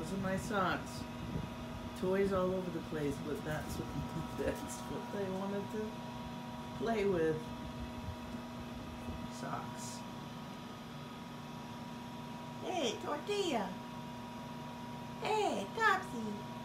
Those are my socks. Toys all over the place, but that's what they wanted to play with. Socks. Hey, tortilla. Hey, Topsy.